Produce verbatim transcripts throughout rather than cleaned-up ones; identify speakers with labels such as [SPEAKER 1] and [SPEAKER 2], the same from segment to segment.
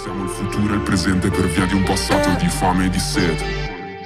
[SPEAKER 1] Siamo il futuro e il presente per via di un passato di fame e di sete.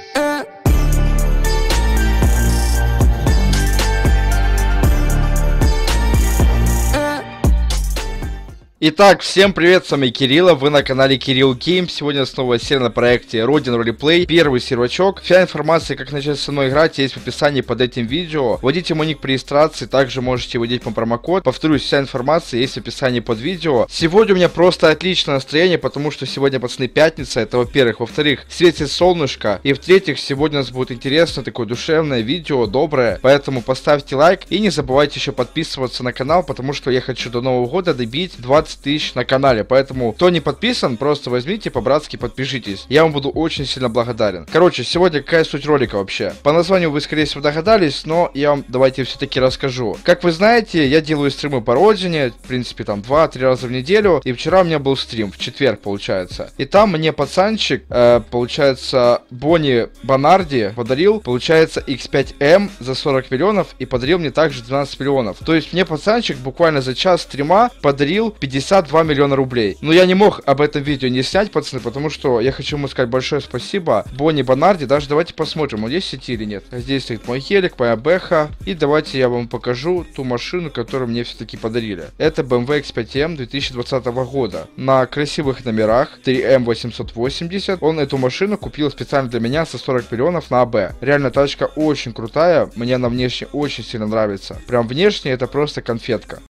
[SPEAKER 2] Итак, всем привет, с вами Кирилл, вы на канале Кирилл Гейм. Сегодня снова серия на проекте Родин Ролеплей, первый сервачок. Вся информация, как начать со мной играть, есть в описании под этим видео. Вводите мой ник при регистрации, также можете вводить мой промокод. Повторюсь, вся информация есть в описании под видео. Сегодня у меня просто отличное настроение, потому что сегодня, пацаны, пятница, это во-первых. Во-вторых, светит солнышко. И в-третьих, сегодня у нас будет интересно, такое душевное видео, доброе. Поэтому поставьте лайк и не забывайте еще подписываться на канал, потому что я хочу до Нового года добить двадцать тысяч на канале, поэтому кто не подписан, просто возьмите по-братски подпишитесь, я вам буду очень сильно благодарен. Короче, сегодня какая суть ролика вообще? По названию вы скорее всего догадались, но я вам давайте все-таки расскажу. Как вы знаете, я делаю стримы по родине, в принципе там два-три раза в неделю, и вчера у меня был стрим, в четверг получается, и там мне пацанчик, э, получается Бонни Бонарди подарил, получается икс пять эм за сорок миллионов и подарил мне также двенадцать миллионов, то есть мне пацанчик буквально за час стрима подарил пятьдесят два миллиона рублей. Но я не мог об этом видео не снять, пацаны, потому что я хочу ему сказать большое спасибо Бонни Бонарди. Даже давайте посмотрим, он есть в сети или нет. Здесь стоит мой гелик, моя бэха. И давайте я вам покажу ту машину, которую мне все-таки подарили. Это бэ эм вэ икс пять эм две тысячи двадцатого года. На красивых номерах три эм восемьсот восемьдесят. Он эту машину купил специально для меня за сорок миллионов на АБ. Реально тачка очень крутая. Мне она внешне очень сильно нравится. Прям внешне это просто конфетка.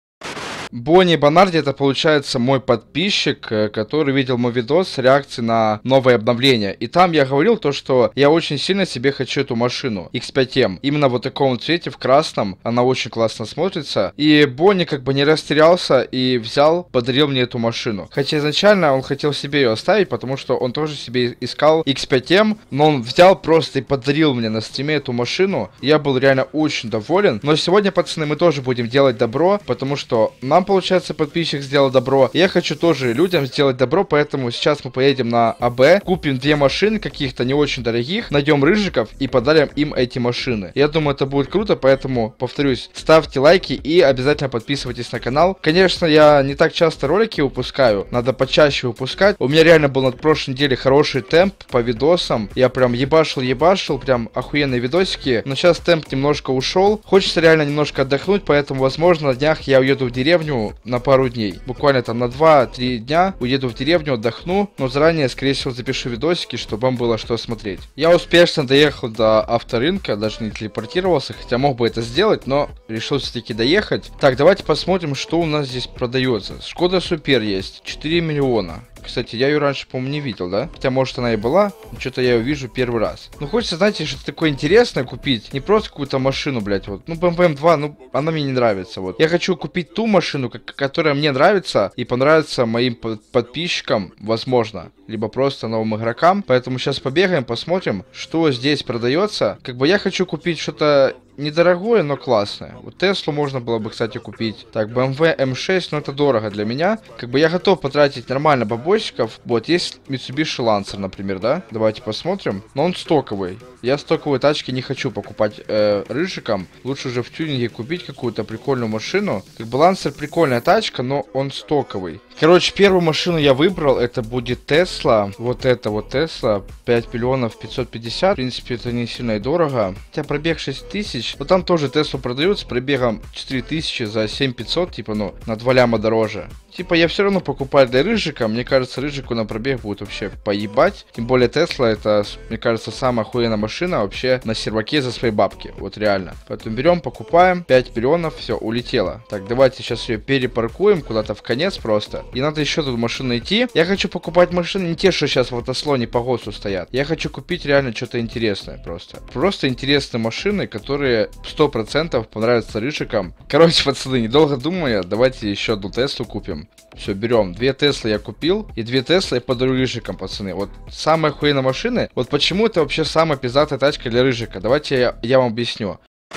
[SPEAKER 2] Бонни Бонарди — это, получается, мой подписчик, который видел мой видос с реакцией на новое обновление. И там я говорил то, что я очень сильно себе хочу эту машину икс пять эм. Именно в таком цвете, в красном. Она очень классно смотрится. И Бонни как бы не растерялся и взял, подарил мне эту машину. Хотя изначально он хотел себе ее оставить, потому что он тоже себе искал икс пять эм. Но он взял просто и подарил мне на стриме эту машину. Я был реально очень доволен. Но сегодня, пацаны, мы тоже будем делать добро, потому что нам, получается, подписчик сделал добро. Я хочу тоже людям сделать добро, поэтому сейчас мы поедем на АБ, купим две машины каких-то не очень дорогих, найдем рыжиков и подарим им эти машины. Я думаю, это будет круто, поэтому, повторюсь, ставьте лайки и обязательно подписывайтесь на канал. Конечно, я не так часто ролики выпускаю, надо почаще выпускать. У меня реально был на прошлой неделе хороший темп по видосам. Я прям ебашил-ебашил, прям охуенные видосики. Но сейчас темп немножко ушел. Хочется реально немножко отдохнуть, поэтому, возможно, на днях я уеду в деревню на пару дней. Буквально там на два-три дня уеду в деревню, отдохну, но заранее, скорее всего, запишу видосики, чтобы вам было что смотреть. Я успешно доехал до авторынка, даже не телепортировался, хотя мог бы это сделать, но решил все-таки доехать. Так, давайте посмотрим, что у нас здесь продается. Шкода Супер есть, четыре миллиона. Кстати, я ее раньше, по-моему, не видел, да? Хотя, может, она и была, но что-то я ее вижу первый раз. Ну, хочется, знаете, что-то такое интересное купить. Не просто какую-то машину, блядь, вот. Ну, бэ эм вэ эм два, ну, она мне не нравится, вот. Я хочу купить ту машину, которая мне нравится и понравится моим подписчикам, возможно. Либо просто новым игрокам. Поэтому сейчас побегаем, посмотрим, что здесь продается. Как бы я хочу купить что-то недорогое, но классное. Вот Теслу можно было бы, кстати, купить. Так, бэ эм вэ эм шесть, но это дорого для меня. Как бы я готов потратить нормально бабосиков. Вот, есть Mitsubishi Lancer, например, да? Давайте посмотрим. Но он стоковый. Я стоковые тачки не хочу покупать э, рыжиком. Лучше уже в тюнинге купить какую-то прикольную машину. Как бы Lancer прикольная тачка, но он стоковый. Короче, первую машину я выбрал. Это будет Tesla. Вот это вот Tesla. пять миллионов пятьсот пятьдесят. В принципе, это не сильно и дорого. Хотя пробег шесть тысяч. Вот там тоже Tesla продают с пробегом четыре тысячи за семь тысяч пятьсот. Типа, ну, на два ляма дороже. Типа, я все равно покупаю для рыжика. Мне кажется, рыжику на пробег будет вообще поебать. Тем более, Tesla это, мне кажется, самая охуенная машина вообще на серваке за свои бабки. Вот реально. Поэтому берем, покупаем. пять миллионов, все, улетело. Так, давайте сейчас ее перепаркуем куда-то в конец просто. И надо еще тут машину найти. Я хочу покупать машины не те, что сейчас в автослоне по ГОСТу стоят. Я хочу купить реально что-то интересное просто. Просто интересные машины, которые сто процентов понравятся рыжикам. Короче, пацаны, недолго думая, давайте еще одну Теслу купим. Все, берем. Две Теслы я купил. И две Теслы я подарю рыжикам, пацаны. Вот самая охуенная машина. Вот почему это вообще самая пиздатая тачка для рыжика. Давайте я, я вам объясню.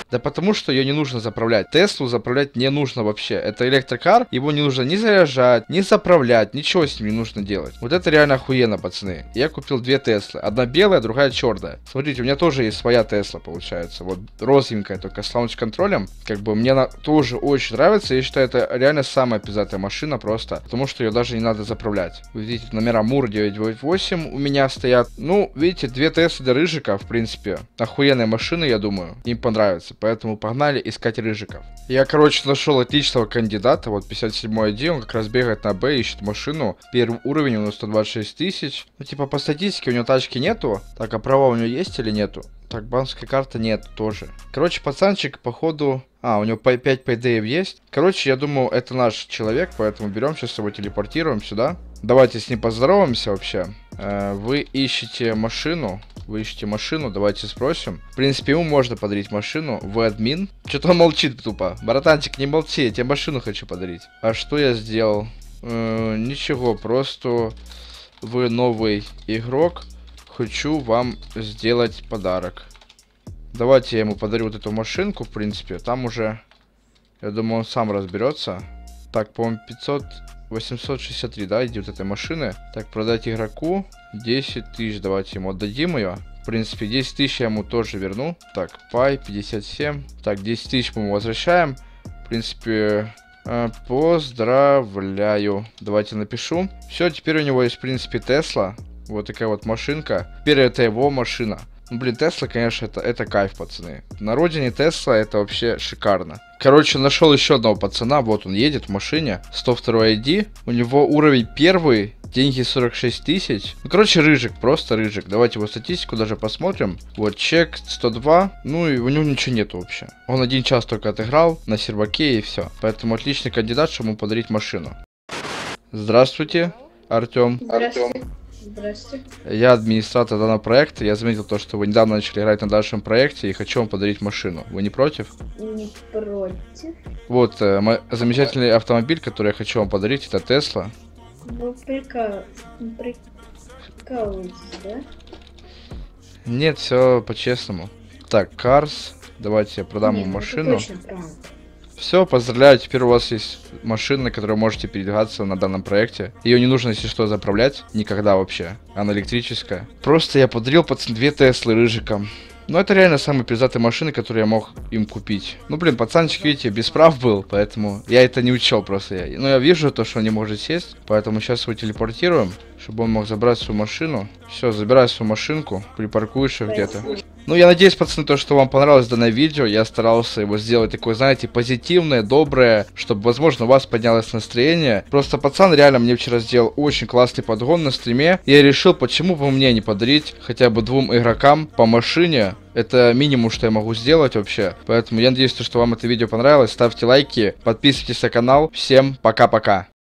[SPEAKER 2] Да потому что ее не нужно заправлять. Теслу заправлять не нужно вообще. Это электрокар, его не нужно ни заряжать, ни заправлять, ничего с ним не нужно делать. Вот это реально охуенно, пацаны. Я купил две Теслы. Одна белая, другая черная. Смотрите, у меня тоже есть своя Тесла, получается. Вот розовенькая, только с лаунч-контролем. Как бы мне она тоже очень нравится. Я считаю, это реально самая пиздатая машина просто. Потому что ее даже не надо заправлять. Вы видите, номера МУР девятьсот восемь у меня стоят. Ну, видите, две Теслы для рыжика, в принципе. Охуенная машина, я думаю. Им понравится. Поэтому погнали искать рыжиков. Я, короче, нашел отличного кандидата. Вот пятьдесят седьмой ай ди. Он как раз бегает на Б, ищет машину. Первый уровень у него сто двадцать шесть тысяч. Ну, типа, по статистике у него тачки нету. Так, а права у него есть или нету? Так, банковская карта нет тоже. Короче, пацанчик, походу... А, у него пять пейдеев есть. Короче, я думаю, это наш человек, поэтому берем сейчас его, телепортируем сюда. Давайте с ним поздороваемся вообще. Э, вы ищете машину. Вы ищете машину, давайте спросим. В принципе, ему можно подарить машину. Вы админ. Что-то он молчит тупо. Братанчик, не молчи, я тебе машину хочу подарить. А что я сделал? Э, ничего, просто вы новый игрок. Хочу вам сделать подарок. Давайте я ему подарю вот эту машинку, в принципе. Там уже, я думаю, он сам разберется. Так, по-моему, пятьсот, восемьсот шестьдесят три, да, идет этой машины. Так, продать игроку десять тысяч. Давайте ему отдадим ее. В принципе, десять тысяч я ему тоже верну. Так, пай пятьдесят семь. Так, десять тысяч мы ему возвращаем. В принципе, э, поздравляю. Давайте напишу. Все, теперь у него есть, в принципе, Тесла. Вот такая вот машинка. Теперь это его машина. Ну, блин, Тесла, конечно, это, это кайф, пацаны. На родине Тесла это вообще шикарно. Короче, нашел еще одного пацана. Вот он едет в машине. сто второй ай ди. У него уровень первый. Деньги сорок шесть тысяч. Ну, короче, рыжик, просто рыжик. Давайте его статистику даже посмотрим. Вот, чек сто два. Ну, и у него ничего нету вообще. Он один час только отыграл на серваке и все. Поэтому отличный кандидат, чтобы ему подарить машину. Здравствуйте, Артем.
[SPEAKER 3] Здравствуйте. Здравствуйте.
[SPEAKER 2] Я администратор данного проекта. Я заметил то, что вы недавно начали играть на нашем проекте и хочу вам подарить машину. Вы не против?
[SPEAKER 3] Не против.
[SPEAKER 2] Вот, э, мой замечательный автомобиль, который я хочу вам подарить, это Тесла.
[SPEAKER 3] Вы прикал... прикалываетесь, да?
[SPEAKER 2] Нет, все по-честному. Так, Cars. Давайте я продам
[SPEAKER 3] Не,
[SPEAKER 2] вам
[SPEAKER 3] ну
[SPEAKER 2] машину.
[SPEAKER 3] это точно правда.
[SPEAKER 2] Все, поздравляю, теперь у вас есть машина, которой можете передвигаться на данном проекте. Ее не нужно, если что, заправлять. Никогда вообще. Она электрическая. Просто я подарил, пацан, две Теслы рыжикам. Но это реально самые пиздатые машины, которые я мог им купить. Ну, блин, пацанчик, видите, без прав был, поэтому я это не учел просто. Я... Но я вижу то, что он не может сесть, поэтому сейчас его телепортируем, чтобы он мог забрать свою машину. Все, забирай свою машинку, припаркуешь ее где-то. Ну, я надеюсь, пацаны, то, что вам понравилось данное видео. Я старался его сделать такое, знаете, позитивное, доброе, чтобы, возможно, у вас поднялось настроение. Просто пацан реально мне вчера сделал очень классный подгон на стриме. Я решил, почему бы мне не подарить хотя бы двум игрокам по машине. Это минимум, что я могу сделать вообще. Поэтому я надеюсь, что вам это видео понравилось. Ставьте лайки, подписывайтесь на канал. Всем пока-пока.